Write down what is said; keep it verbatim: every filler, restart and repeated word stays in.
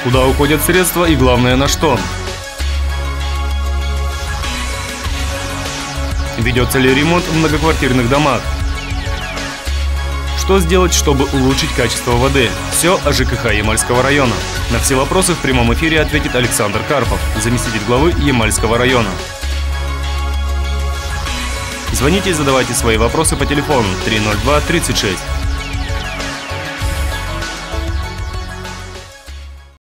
Куда уходят средства и, главное, на что? Ведется ли ремонт в многоквартирных домах? Что сделать, чтобы улучшить качество воды? Все о ЖКХ Ямальского района. На все вопросы в прямом эфире ответит Александр Карпов, заместитель главы Ямальского района. Звоните и задавайте свои вопросы по телефону три ноль два тридцать шесть.